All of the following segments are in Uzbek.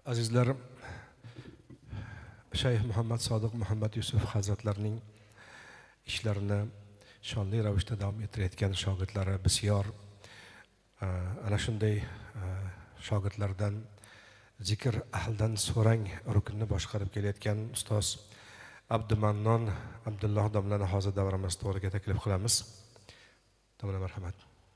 Azizlar, Shayx Muhammad Sodiq Muhammad Yusuf Hazratlarining ishlarini shonli ravishda davom ettirayotgan shogirdlari bisyor. Ana shunday shogirdlardan zikr ahlidan so'rang ruknni boshqarib kelayotgan ustoz Abdumannon Abdulloh domlani hozir davramiz to'g'riga taklif qilamiz. Domla marhamat.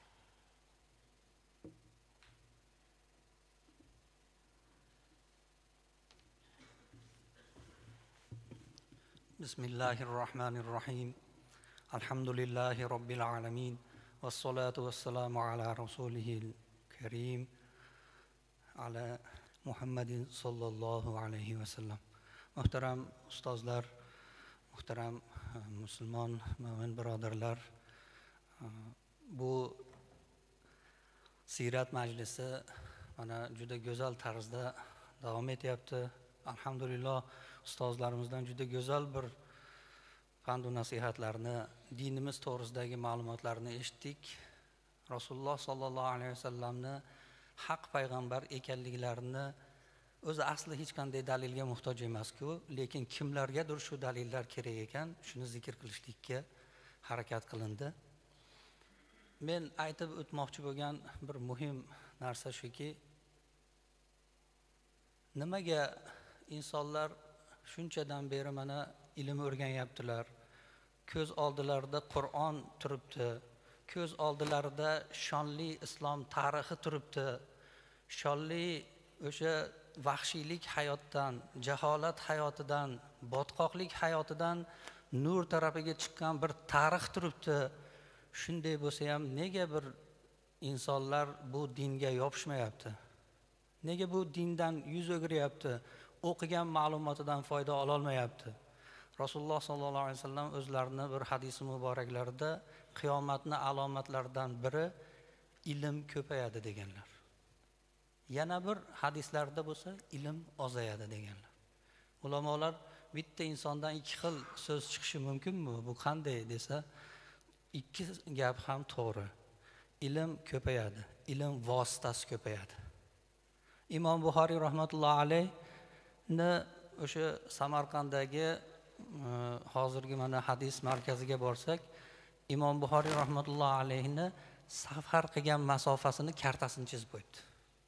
Bismillahirrahmanirrahim. Alhamdulillahi Rabbil alamin. Vassalatu vassalamu ala rasulihil karim. Ala Muhammadin sallallahu alayhi wa sallam. Muhtaram ustozlar, muhtaram musulmon mo'min birodarlar, bu siyrat majlisi mana juda go'zal tarzda davom etyapti. Alhamdulillah, ustozlarimizdan juda go'zal bir pand va nasihatlarni, dinimiz to'g'risidagi ma'lumotlarni eshitdik. Rasululloh sallallohu alayhi vasallamni haq payg'ambar ekanliklarini o'zi asli hech qanday dalilga muhtoj emas-ku, lekin kimlargadir shu dalillar kerak ekan, shuni zikr qilishlikka harakat qilindi. Men aytib o'tmoqchi bo'lgan bir muhim narsa shuki, nimaga insonlar shunchadan beri mana ilm o'rganyaptilar. Ko'z oldilarida Qur'on turibdi. Ko'z oldilarida shonli islom tarixi turibdi. Shonli o'sha vahshiylik hayotdan, jaholat hayotidan, botqoqlik hayotidan nur tarafiga chiqqan bir tarix turibdi. Shunday bo'lsa ham nega bir insonlar bu dinga yopishmayapti? Nega bu dindan yuz o'giryapti? O'qigan ma'lumotidan foyda ola olmayapti? Rasululloh sallallohu alayhi vasallam o'zlarini bir hadisi muboraklarida qiyomatning alomatlaridan biri ilm ko'payadi deganlar. Yana bir hadislarda bo'lsa ilm ozayadi deganlar. Ulamolar bitta insondan ikki xil so'z chiqishi mumkinmi? Bu qanday desa, ikki gap ham to'g'ri. Ilm ko'payadi, ilm vositasi ko'payadi. Imom Buxoriy rahmatullohi alayhi o'sha Samarqanddagi hozirgi mana hadis markaziga borsak, Imom Buxoriy rahmatullohi alayhini safar qilgan masofasini kartasini chizib qo'ydi.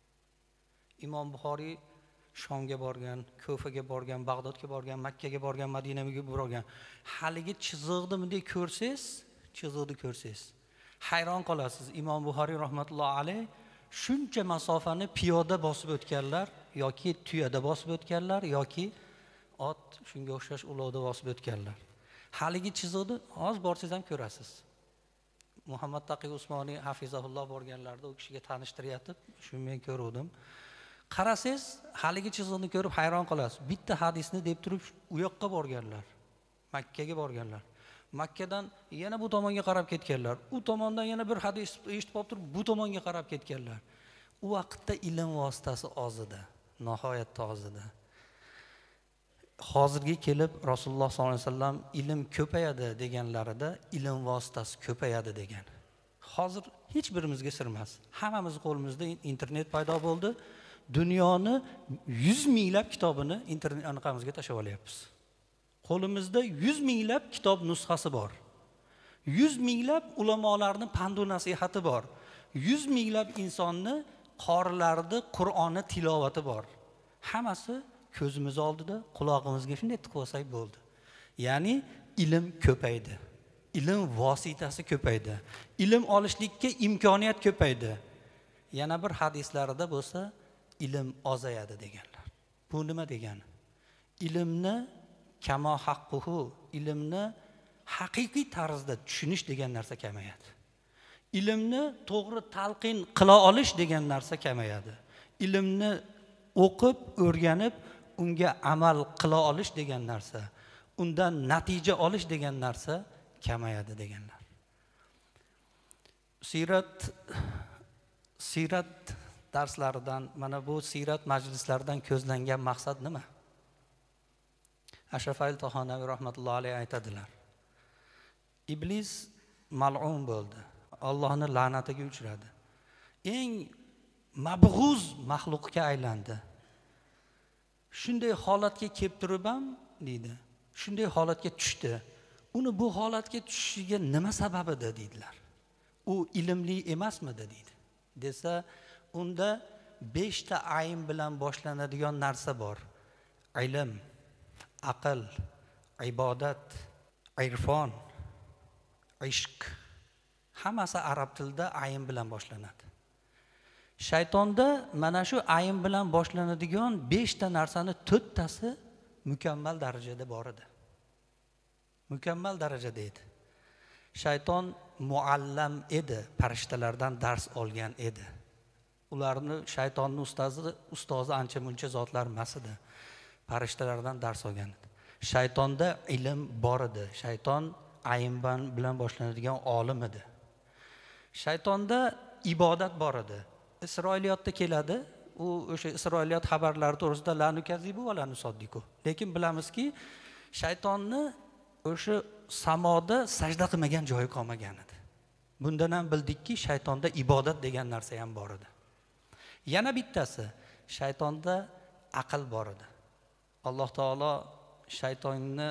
Imom Buxoriy Shomga borgan, Ko'faga borgan, Bag'dodga borgan, Makkaga borgan, Madinaga borgan. Haligi chiziqni bunday ko'rsangiz, hayron qolasiz. Imom Buxoriy rahmatullohi alayh shuncha masofani piyoda bosib o'tganlar, yoki tuyada bosib o'tganlar, yoki ot shunga o'xshash ulovda bosib o'tganlar. Haligi chiziqni hozir borsangiz ham ko'rasiz. Muhammad Taqiy Usmoniy hafizahulloh borganlarda u kishiga tanishtiryapti, shuni men ko'rdim. Qarasangiz, haligi chiziqni ko'rib hayron qolasiz. Bitta hadisni deb turib u yoqqa borganlar. Makkaga borganlar. Makkadan yana bu tomonga qarab ketganlar. U tomondan yana bir hadis eshitib olib turib bu tomonga qarab ketganlar. U vaqtda ilm vositasi oz edi, nihoyatda oz edi. Hozirga kelib Rasululloh sollallohu alayhi vasallam ilm ko'payadi deganlarida ilm vositasi ko'payadi degan. Hozir hech birimizga sir emas. Hammamiz qo'limizda internet paydo bo'ldi. Dunyoni 100 minglab kitobini internet anqamizga tashlab olyapmiz. Qo'limizda 100 minglab kitob nusxasi bor. 100 minglab ulamolarning pand va nasihati bor. 100 minglab insonni qorilarning Qur'onni tilovati bor. Hammasi ko'zimiz oldida, quloqimizga shunday tiqib olsak bo'ldi. Ya'ni ilm ko'paydi. Ilm vositasi ko'paydi. Ilm olishlikka imkoniyat ko'paydi. Yana bir hadislarida bo'lsa, ilm ozayadi deganlar. Bu nima degani? Ilmni kamo haqquhu, ilmni haqiqiy tarzda tushunish degan narsa kamayadi. Ilmni to'g'ri talqin qila olish degan narsa kamayadi. Ilmni o'qib, o'rganib, unga amal qila olish degan narsa, undan natija olish degan narsa kamayadi deganlar. Siyrat darslaridan, mana bu siyrat majlislaridan ko'zlangan maqsad nima? Ashraf Tahonaviy rahmatullohi alayhi aytadilar. Iblis mal'un bo'ldi. Allohning la'natiga uchradi. Eng mabg'uz maxluqqa aylandi. shunday holatga kelib turib ham deydi, shunday holatga tushdi. Uni bu holatga tushishiga nima sabab edi deydilar. U ilmli emasmidi deydi. Desa, unda 5 ta ayn bilan boshlanadigan narsa bor. Ilm, aql, ibodat, irfon, ishq. Hammasi arab tilida ayn bilan boshlanadi. Shaytonda mana shu ayn bilan boshlanadigan 5 ta narsani 4 tasi mukammal darajada bor edi. Mukammal darajada edi. Shayton muallam edi, farishtalardan dars olgan edi. Ularni shaytonning ustozi ancha muncha zotlar emas edi. Farishtalardan dars olgan edi. Shaytonda ilm bor edi. Shayton ayn bilan boshlanadigan olim edi. Shaytonda ibodat bor edi. Isroiliyotda keladi. U o'sha Isroiliyot xabarlari to'g'risida la nukazibu va la nusaddiqu. Lekin bilamizki, shaytonni o'sha samoda sajda qilmagan joyi qolmagan edi. Bundan ham bildikki, shaytonda ibodat degan narsa ham bor edi. Yana bittasi, shaytonda aql bor edi. Alloh taolo shaytonni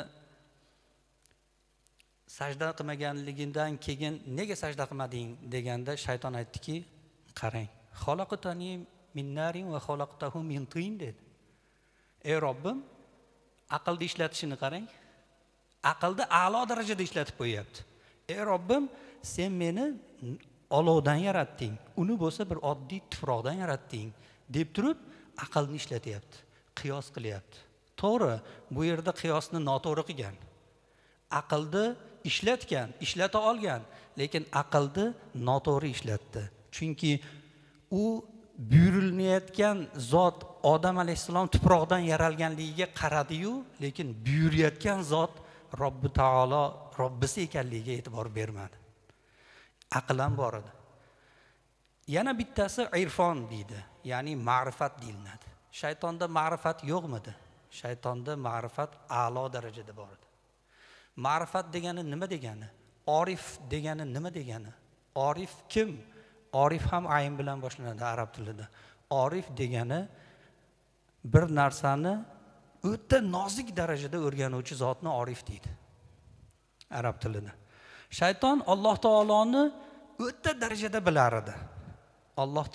sajda qilmaganligidan keyin nega sajda qilmading deganda shayton aytdiki, qarang, xalaqtani min narin va xalaqtahu min tin dedi. Ey Robbim, aqlni ishlatishini qarang. Aqlni a'lo darajada ishlatib qo'yapti. Ey Robbim, sen meni olovdan yaratding. Uni bo'lsa bir oddiy tuproqdan yaratding deb turib aqlni ishlatyapti. Qiyos qilyapti. To'g'ri, bu yerda qiyosni noto'g'ri qilgan. Aqlni ishlatgan, ishlata olgan, lekin aqlni noto'g'ri ishlatdi. Chunki u buyurilmayotgan zot Odam alayhissalom tuproqdan yaralganligiga qaradi-yu, lekin buyurayotgan zot Robbi taolo Robbisi ekanligiga e'tibor bermadi. Aql ham bor edi. Yana bittasi irfon deydi, ya'ni ma'rifat deyiladi. Shaytonda ma'rifat yo'qmidi? Shaytonda ma'rifat a'lo darajada bor edi. Ma'rifat degani nima degani? Orif degani nima degani? Orif kim? Orif ham ayn bilan boshlanadi arab tilida. Orif degani bir narsani o'ta nozik darajada o'rganuvchi zotni orif deydi arab tilida. Shayton Alloh taoloni o'ta darajada bilar edi. Alloh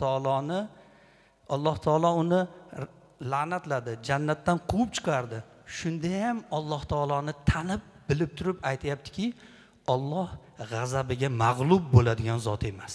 taolo uni la'natladi, jannatdan quvib chiqardi. Shunda ham Alloh taoloni tanib, bilib turib aytayaptiki, Alloh g'azabiga mag'lub bo'ladigan zot emas.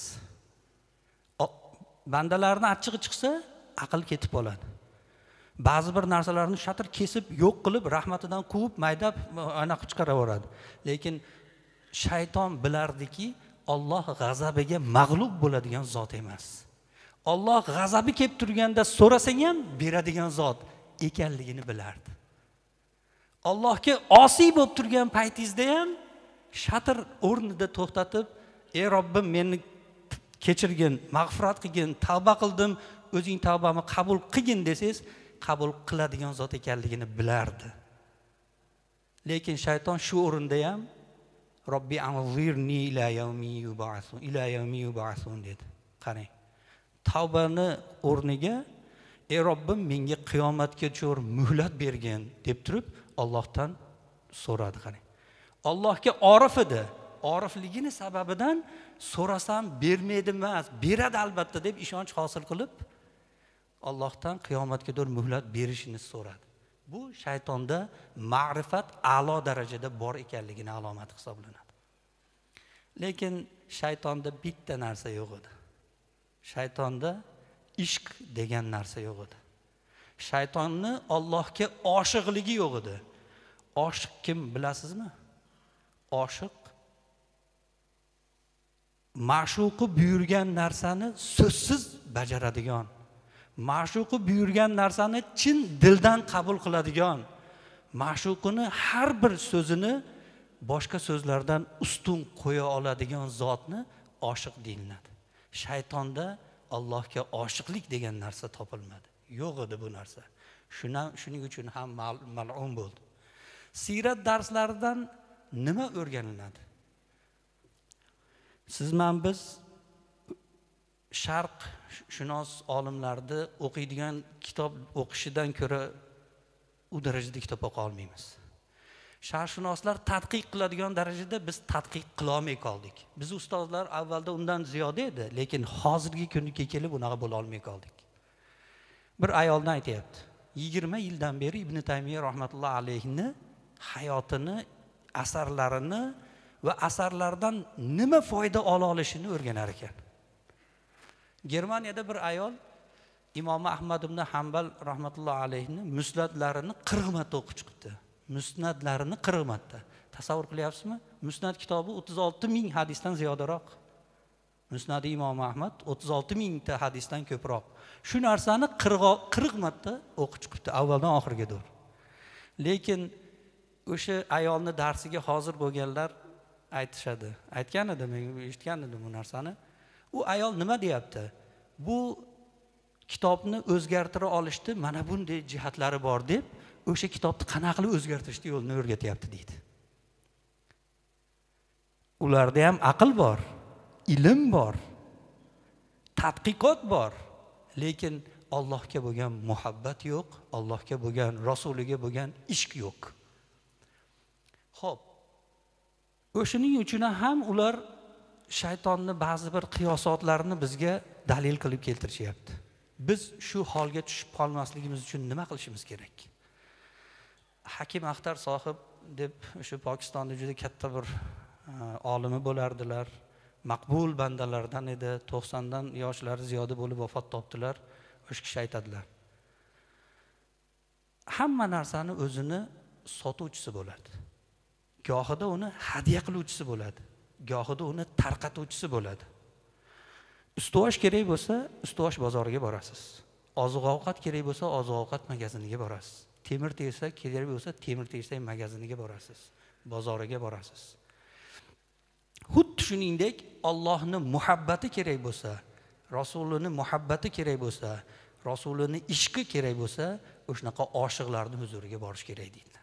Bandalarning achchig'i chiqsa, aql ketib qoladi. Ba'zi bir narsalarni shatir kesib, yo'q qilib, rahmatidan quvib, maydab anaqa chiqaraveradi. Lekin shayton bilardiki, Alloh g'azabiga mag'lub bo'ladigan zot emas. Alloh g'azabi kelib turganda so'rasang ham beradigan zot ekanligini bilardi. Allohga osiy bo'lib turgan paytingizda ham shatir o'rnida to'xtatib, ey Robbim, meni kechirgin, mag'firat qilgin, tavba qildim, o'zing tavbamni qabul qilgin desangiz, qabul qiladigan zot ekanligini bilardi. Lekin shayton shu o'rinda ham Robbi anzirni ila yawmi yub'asun dedi. Qarang. Tavbani o'rniga ey Robbim, menga qiyomatga cho'r muhlat bergin deb turib Allohdan so'radi. Qarang. Allohga orif edi. Orifligini sababidan so'rasam bermaydi emas, beradi albatta deb ishonch hosil qilib Allohdan qiyomatga cho'r muhlat berishini so'radi. Bu shaytonda ma'rifat a'lo darajada bor ekanligini alomati hisoblanadi. Lekin shaytonda bitta narsa yo'q edi. Shaytonda ishq degan narsa yo'q edi. Shaytonni Allohga oshiqligi yo'q edi. Oshiq kim bilasizmi? Oshiq ma'shuqi buyurgan narsani so'zsiz bajaradigan, ma'shuqi buyurgan narsani chin dildan qabul qiladigan, ma'shuqini har bir so'zini boshqa so'zlardan ustun qo'ya oladigan zotni oshiq deyiladi. Shaytonda Allohga oshiqlik degan narsa topilmadi. Yo'q edi bu narsa. Shuning uchun ham mal'un bo'ldi. Sirat darslaridan nima o'rganiladi? Biz sharq shunos olimlarni o'qiydigan kitob o'qishidan ko'ra u darajada kitob o'qiy olmaymiz. Sharqshunoslar tadqiq qiladigan darajada biz tadqiq qila olmay qoldik. Biz ustozlar avvalda undan ziyoda edi, lekin hozirgi kunga kelib unaqa bo'la olmay qoldik. Bir ayoldan aytayapti. 20 yildan beri Ibn Taymiya rahmatullohi alayhini hayotini, asarlarini va asarlardan nima foyda ola olishini o'rganar ekan. Germaniyada bir ayol Imom Ahmad ibn Hanbal rahmatullohi alayhini musnadlarini 40 marta o'qib chiqibdi. Musnadlarini 40 marta. Tasavvur qilyapsizmi? Musnad kitobi 36 ming hadisdan ziyodaroq. Musnadi Imom Ahmad 36 mingta hadisdan ko'proq. Shu narsani 40 marta o'qib chiqibdi avvaldan oxiriga doğru. Lekin o'sha ayolni darsiga hozir bo'lganlar aytishadi. Aytgan edim, men eshitgan edim bu narsani. U ayol nima deyapti? Bu kitobni o'zgartira olishdi, mana bunday jihatlari bor deb, o'sha kitobni qanaqa qilib o'zgartirishni yo'lini o'rgatyapti deydi. Ularda ham aql bor, ilm bor, tadqiqot bor, lekin Allohga bo'lgan muhabbat yo'q, Allohga bo'lgan, rasuliga bo'lgan ishq yo'q. Xo'p. O'shuning uchun ham ular shaytonni ba'zi bir qiyosotlarni bizga dalil qilib keltirishyapti. Biz shu holga tushib qolmasligimiz uchun nima qilishimiz kerak? Hakim Axtar sohib deb o'sha Pokistonda juda katta bir olimi bo'lardilar. Maqbul bandalardan edi. 90 dan yoshlari ziyoda bo'lib vafot topdilar. O'sha kishi aytadilar. Hamma narsani o'zini sotuvchisi bo'ladi. Gohida uni hadiya qiluvchisi bo'ladi. Gohida uni tarqatuvchisi bo'ladi. Ustosh kerak bo'lsa, ustosh bozoriga borasiz. Oziq-ovqat kerak bo'lsa, oziq-ovqat magaziniga borasiz. Temir tersak kerak bo'lsa, temir tersak magaziniga borasiz, bozoriga borasiz. Xuddi shuningdek, Allohning muhabbati kerak bo'lsa, Rasulining muhabbati kerak bo'lsa, Rasulining ishqi kerak bo'lsa, o'shnaqa oshiqlarning huzuriga borish kerak deydilar.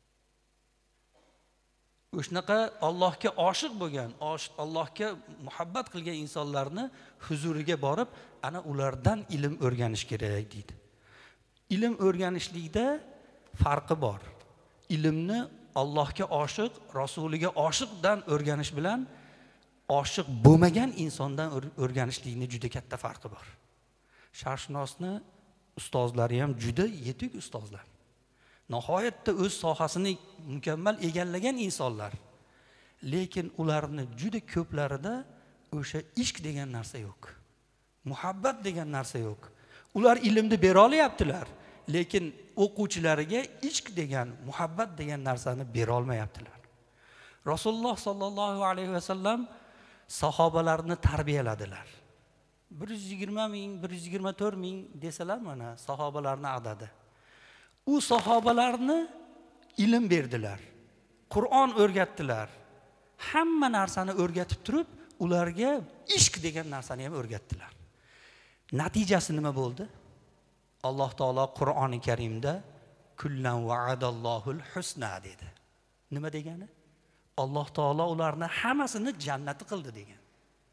O'shnaqa Allohga oshiq bo'lgan, Allohga muhabbat qilgan insonlarni huzuriga borib, ana ulardan ilm o'rganish kerak deydi. Ilm o'rganishlikda farqi bor. Ilmni Allohga oshiq, Rasuliga oshiqdan o'rganish bilan oshiq bo'lmagan insondan o'rganishlikning juda katta farqi bor. Sharqshunosni ustozlari ham juda yetuk ustozlar. Nihoyatda o'z sohasini mukammal egallagan insonlar. Lekin ularni juda ko'plarida o'sha ishq degan narsa yo'q. Muhabbat degan narsa yo'q. Ular ilmni bera olyaptilar, lekin o'quvchilariga ishq degan, muhabbat degan narsani bera olmayaptilar. Rasululloh sallallohu alayhi vasallam sahobalarni tarbiyaladilar. 120 ming, 124 ming desalar mana sahobalarni adadi. U sahobalarni ilm berdilar. Qur'on o'rgatdilar. Hamma narsani o'rgatib turib, ularga ishq degan narsani ham o'rgatdilar. Natijasi nima bo'ldi? Alloh taolo Qur'oni Karimda kullan va'adallohul husna dedi. Nima degani? Alloh taolo ularni hammasini jannati qildi degan.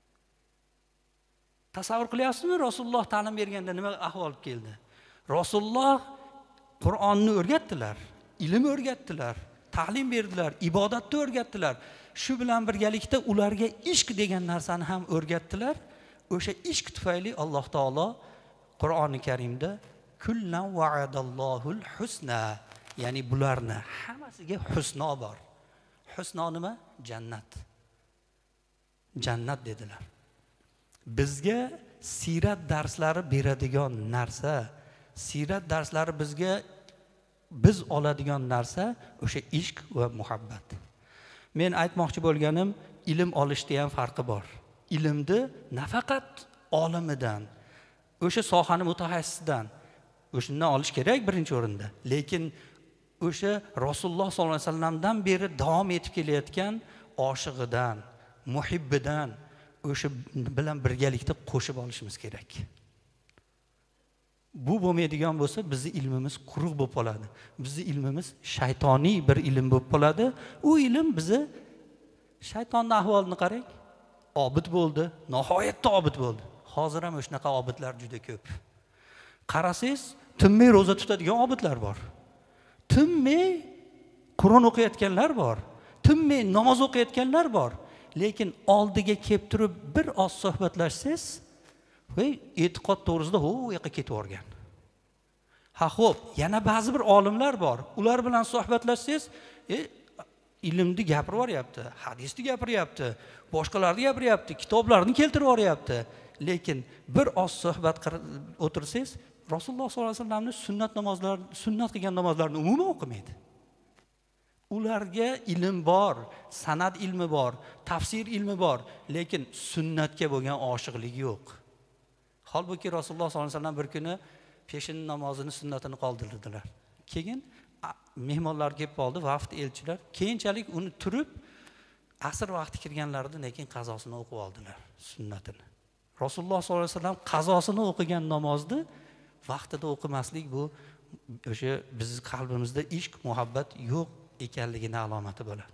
Tasavvur qilyapsizmi? Rasululloh ta'lim berganda nima ahvol keldi? Rasululloh Qur'onni o'rgatdilar, ilm o'rgatdilar, ta'lim berdilar, ibodatni o'rgatdilar. Shu bilan birgalikda ularga ishq degan narsani ham o'rgatdilar. O'sha ishq tufayli Alloh taolo Qur'oni Karimda kullan va'adallohul husna, ya'ni bularni hammasiga husno bor. Husno nima? Jannat. Jannat dedilar. Bizga sirat darslari beradigan narsa, sirat darslari bizga biz oladigan narsa o'sha ishq va muhabbat. Men aytmoqchi bo'lganim, ilm olishda ham farqi bor. Ilmni nafaqat olimidan, o'sha sohani mutaxassisidan o'shundan olish kerak birinchi o'rinda. Lekin o'sha Rasululloh sollallohu alayhi vasallamdan beri davom etib kelayotgan oshiqidan, muhibbidan o'sha bilan birgalikda qo'shib olishimiz kerak. Bu bo'lmaydigan bo'lsa, bizning ilmimiz quruq bo'lib qoladi. Bizning ilmimiz shaytoniy bir ilm bo'lib qoladi. U ilm bizni shaytonning ahvolini qarang. Obid bo'ldi, nihoyatda obid bo'ldi. Hozir ham o'shnaqa obidlar juda ko'p. Qarasangiz, tinmay roza tutadigan obidlar bor. tinmay Qur'on o'qiyotganlar bor, tinmay namoz o'qiyotganlar bor. Lekin oldiga kelib turib bir oz suhbatlashsangiz, voy e'tiqod to'g'risida u yoqqa ketib o'rgan. Ha xo'p, yana ba'zi bir olimlar bor. Ular bilan suhbatlashsangiz, ilmni gapirib boryapti, hadisni gapiryapti, boshqalarni gapiryapti, kitoblarni keltirib boryapti. Lekin bir oz suhbat o'tirsangiz, Rasululloh sollallohu alayhi vasallamning sunnat qilgan namozlarini umuman o'qimaydi. Ularga ilm bor, sanad ilmi bor, tafsir ilmi bor, lekin sunnatga bo'lgan oshiqligi yo'q. Holbuki Rasululloh sollallohu alayhi vasallam bir kuni peshin namozini sunnatini qoldirdilar. Keyin mehmonlar kelib qoldi, vaqt elchilar. Keyinchalik uni turib asr vaqti kirganlarida lekin qazosini o'qib oldilar, sunnatini. Rasululloh sollallohu alayhi vasallam qazosini o'qigan namozni vaqtida o'qimaslik bu o'sha bizning qalbimizda ishq, muhabbat yo'q ekanligining alomati bo'ladi.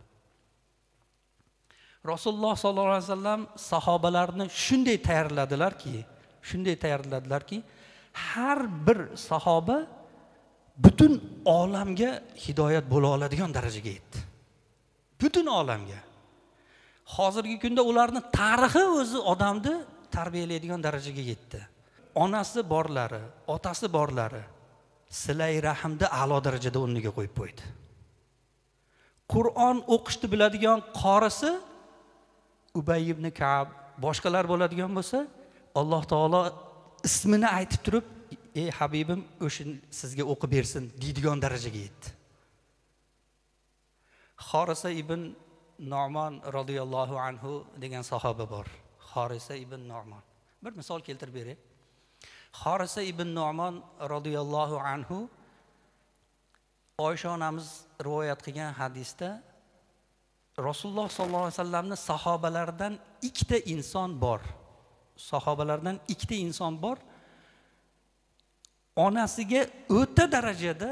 Rasululloh sollallohu alayhi vasallam sahobalarni shunday tayyorladilarki, har bir sahoba butun olamga hidoyat bo'la oladigan darajaga yetdi. Butun olamga. Hozirgi kunda ularning tarixi o'zi odamni tarbiyalaydigan darajaga yetdi. Onasi borlari, otasi borlari silay rahmni a'lo darajada o'rniga qo'yib qo'ydi. Qur'on o'qishni biladigan qorisi Ubay ibn Ka'b, boshqalar bo'ladigan bo'lsa, Alloh taolo ismini aytib turib, ey Habibim, o'shin sizga o'qib bersin deydigan darajaga yetdi. Xorisa ibn Nu'man radhiyallohu anhu degan sahoba bor. Xorisa ibn Nu'man. Bir misol keltirib beray. Xorisa ibn Nu'man radhiyallohu anhu Oysha onamiz rivoyat qilgan hadisda Rasululloh sollallohu alayhi vasallamning sahobalaridan ikkita inson bor. Onasiga o'ta darajada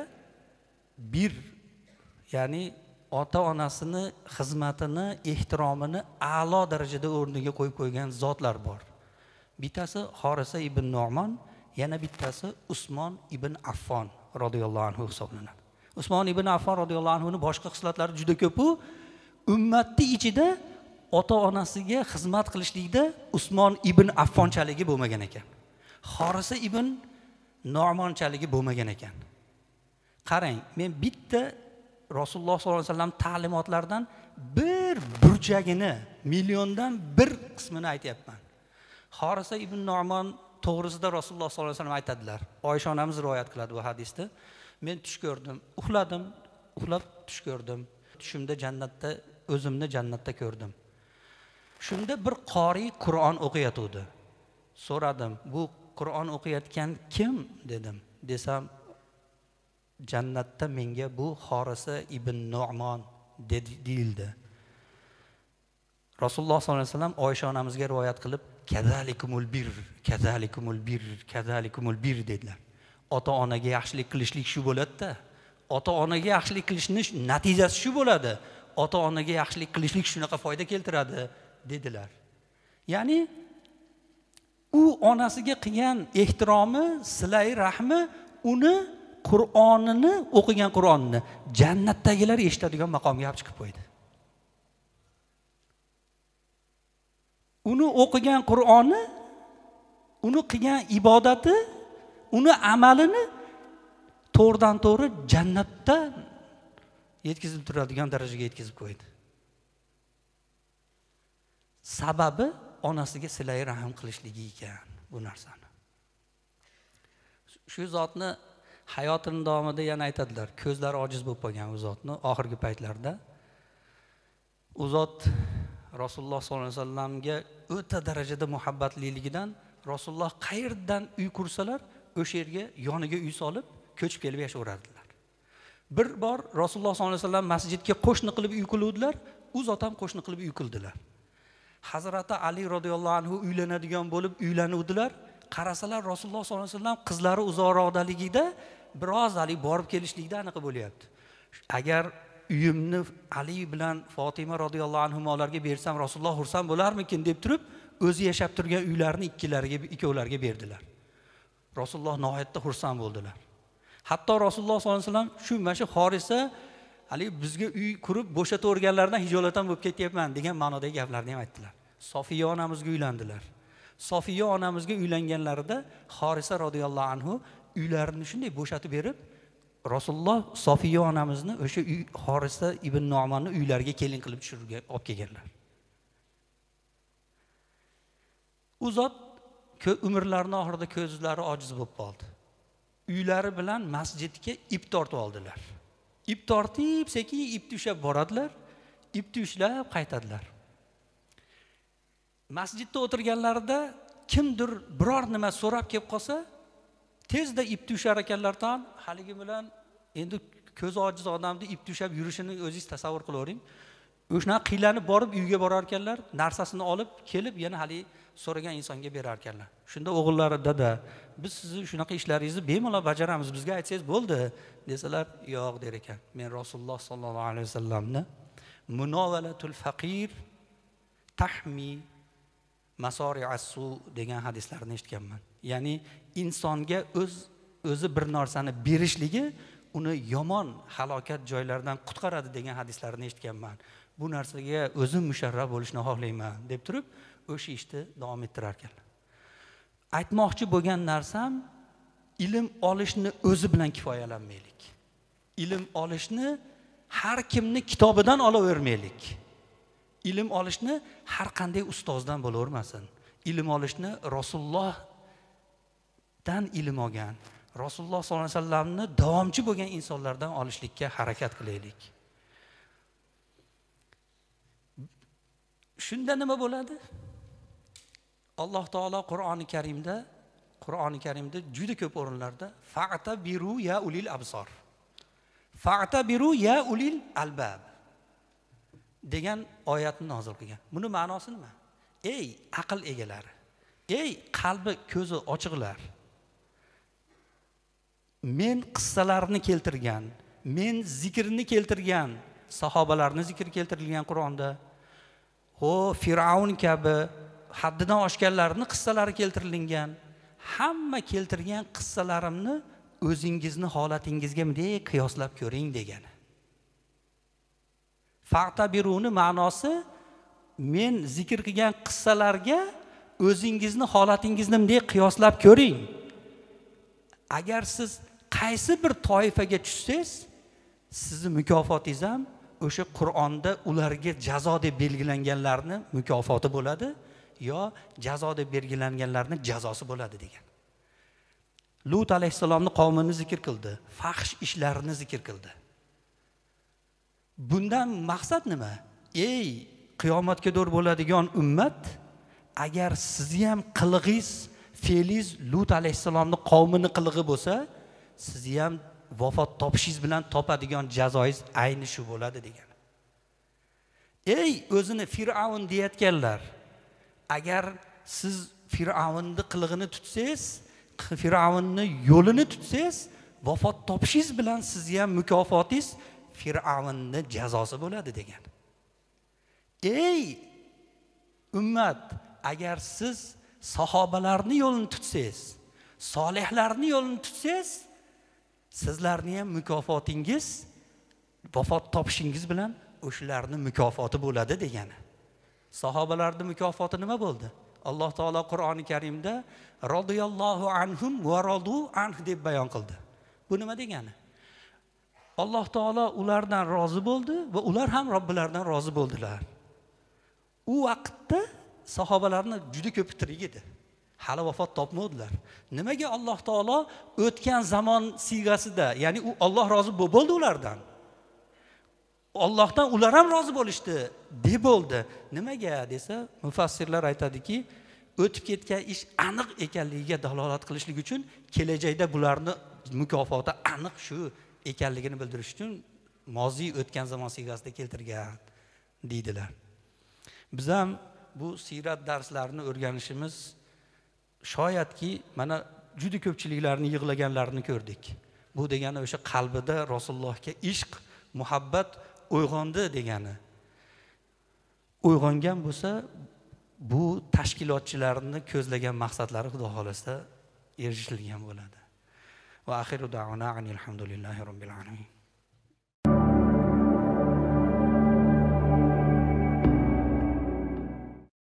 ya'ni ota-onasini xizmatini, ehtiromini a'lo darajada o'rniga qo'yib qo'ygan zotlar bor. Bittasi Xorisa ibn Nu'man, yana bittasi Usmon ibn Affon radhiyallohu anhu hisoblanadi. Usmon ibn Affon radhiyallohu anhu ning boshqa xislatlari juda ko'p-u, ummatning ichida ota-onasiga xizmat qilishlikda Usmon ibn Affonchaligi bo'lmagan ekan. Xorisa ibn Nu'manchaligi bo'lmagan ekan. Qarang, men bitta Rasululloh sollallohu alayhi vasallam ta'limotlaridan bir burchagini, milliondan bir qismini aytyapman. Xorisa ibn Nu'man to'g'risida Rasululloh sollallohu alayhi vasallam aytadilar. Oysha onamiz rivoyat qiladi bu hadisda. Men tush ko'rdim, uxlab tush ko'rdim. Tushimda jannatda, o'zimni jannatda ko'rdim. Shunda bir qori Qur'on o'qiyotdi. So'radim, bu Qur'on o'qiyotgan kim dedim. Desam, jannatda menga bu Xorisa ibn Nu'man deyildi. Rasululloh sollallohu alayhi vasallam Oysha onamizga rivoyat qilib, kazalikumul bir dedilar. Ota-onaga yaxshilik qilishlik shu bo'ladi-da. Ota-onaga yaxshilik qilishning natijasi shu bo'ladi. Ota-onaga yaxshilik qilishlik shunaqa foyda keltiradi dedilar. Ya'ni u onasiga qilgan ehtiromi, silay rahmi uni Qur'onini, o'qigan Qur'onni jannatdagilar eshitadigan maqomga olib chiqib qo'ydi. Uni o'qigan Qur'oni, uni qilgan ibodati, uni amalini to'g'ridan-to'g'ri jannatda yetkazib turadigan darajaga yetkazib qo'ydi. Sababi onasiga silay rahim qilishligi ekan bu narsani. Shu zotni hayotining davomida yana aytadilar, ko'zlari ojiz bo'lib qolgan u zotni oxirgi paytlarda. U zot Rasululloh sollallohu alayhi vasallamga o'ta darajada muhabbatliligidan Rasululloh qayerdan uy qursalar, o'sha yerga yoniga uy solib, ko'chib kelib yashayveradilar. Bir bor Rasululloh sollallohu alayhi vasallam masjidga qo'shni qilib uy qiluvdilar, u zot ham qo'shni qilib uy qildilar. Hazrati Ali radhiyallohu anhu uylanadigan bo'lib uylanuvdilar. Qarasalar Rasululloh sollallohu alayhi vasallam qizlari uzoqroqdaligida biroz Ali borib kelishlikda aniq bo'lyapti. Agar uyimni Ali bilan Fatima radhiyallohu anhularga bersam Rasululloh xursand bo'larmikin deb turib, o'zi yashab turgan uylarini ikkovlariga berdilar. Rasululloh nihoyatda xursand bo'ldilar. Hatto Rasululloh sollallohu alayhi vasallam shu mana shu Horisa haligi bizga uy qurib bo'shataverganlardan hijolatdan bo'lib ketyapman degan ma'nodagi gaplarni ham aytdilar. Sofiya onamizga uylandilar. Sofiya onamizga uylanganlarida Horisa radhiyallohu anhu uylarini shunday bo'shatib berib, Rasululloh Sofiya onamizni o'sha Horisa ibn Nu'monni uylariga kelin qilib tushirga olib kelganlar. U zot umrlarining oxirida ko'zlari ojiz bo'lib qoldi. Uylari bilan masjidga ip tortib oldilar. Ip tortib, sekin ipni ushlab boradilar, ipni ushlab qaytadilar. Masjidda o'tirganlarida kimdir biror nima so'rab kelib qolsa, tezda ipni ushlar ekanlar tan, haligi bilan endi ko'z ojiz odamni ipni ushlab yurishini o'zingiz tasavvur qilavering. O'shuna qiylanib borib uyga borar ekanlar, narsasini olib kelib yana haligi so'ragan insonga berar ekanlar. Shunda o'g'illari, "Dada, biz sizni shunaqa ishlaringizni bemalol bajaramiz, bizga aytsangiz bo'ldi" desalar, "Yo'q" der ekan. Men Rasululloh sollallohu alayhi vasallamni munovalatul faqir tahmi masori'as-su degan hadislarni eshitganman. Ya'ni insonga o'zi bir narsani berishligi uni yomon halokat joylaridan qutqaradi degan hadislarni eshitganman. Bu narsaga o'zim musharraf bo'lishni xohlayman deb turib, o'sha ishni davom ettirar ekanlar. Aytmoqchi bo'lgan narsam, ilm olishni o'zi bilan kifoyalanmaylik. Ilm olishni har kimni kitobidan olavermaylik. Ilm olishni har qanday ustozdan bo'lavermasin. Ilm olishni Rasulullohdan ilm olgan, Rasululloh sollallohu alayhi vasallamni davomchi bo'lgan insonlardan olishlikka harakat qilaylik. Shunda nima bo'ladi? Alloh taolo Qur'oni Karimda juda ko'p o'rinlarda fa'tabiru ya ulil absor, fa'tabiru ya ulil albab degan oyatni nozil qilgan. Buni ma'nosi nima? Ey aql egalari, ey qalbi ko'zi ochiqlar, men qissalarni keltirgan, men zikrni keltirgan, sahobalarning zikri keltirilgan Qur'onda, Fir'aun kabi haddidan oshganlarning qissalari keltirilgan. Hamma keltirgan qissalarimni o'zingizni holatingizga bunday qiyoslab ko'ring degani. Fa'tabiruni ma'nosi men zikr qilgan qissalarga o'zingizni holatingizni bunday qiyoslab ko'ring. Agar siz qaysi bir toifaga tushsangiz, sizning mukofotingiz ham o'sha Qur'onda ularga jazo deb belgilanganlarni mukofoti bo'ladi, yo jazo deb belgilanganlarning jazosi bo'ladi degan. Lut alayhisalomning qavmini zikr qildi, fahsh ishlarini zikr qildi. Bundan maqsad nima? Ey qiyomatga do'r bo'ladigan ummat, agar sizni ham qilig'ingiz, fe'lingiz Lut alayhisalomning qavmini qilig'i bo'lsa, sizni ham vafot topishingiz bilan topadigan jazoingiz ayni shu bo'ladi degan. Ey o'zini Fir'avn deyotganlar, agar siz Fir'avnning qilig'ini tutsangiz, Fir'avnning yo'lini tutsangiz, vafot topishingiz bilan sizni ham mukofotingiz Fir'avnning jazosi bo'ladi degan. Ey ummat, agar siz sahobalarning yo'lini tutsangiz, solihlarning yo'lini tutsangiz, sizlarning ham mukofotingiz vafot topishingiz bilan o'shalarning mukofoti bo'ladi degani. Sahobalarning mukofoti nima bo'ldi? Alloh taolo Qur'oni Karimda radhiyallohu anhum va radu anh deb bayon qildi. Bu nima degani? Alloh taolo ulardan rozi bo'ldi va ular ham Robbilaridan rozi bo'ldilar. U vaqtda sahobalarning juda ko'p tirik edi. Hali vafot topmadilar. Nimaga Alloh taolo o'tgan zamon sigasida, ya'ni u Alloh rozi bo'ldi ulardan. Allohdan ular ham rozi bo'lishdi deb bo'ldi. Nimaga desa, mufassirlar aytadiki, o'tib ketgan ish aniq ekanligiga dalolat qilishlik uchun kelajakda bularni mukofoti aniq shu ekanligini bildirish uchun moziy o'tgan zamon sigasida keltirgan deydilar. Biz ham bu siyrat darslarini o'rganishimiz shoyatki mana juda ko'pchiliklarni yig'laganlarini ko'rdik. Bu degani o'sha qalbida Rasulullohga ishq, muhabbat uyg'ondi degani. Uyg'ongan bo'lsa, bu tashkilotchilarni ko'zlagan maqsadlari Xudo xolasa erishilgan bo'ladi. Va axiru da'wana alhamdulillahi robbil alamin.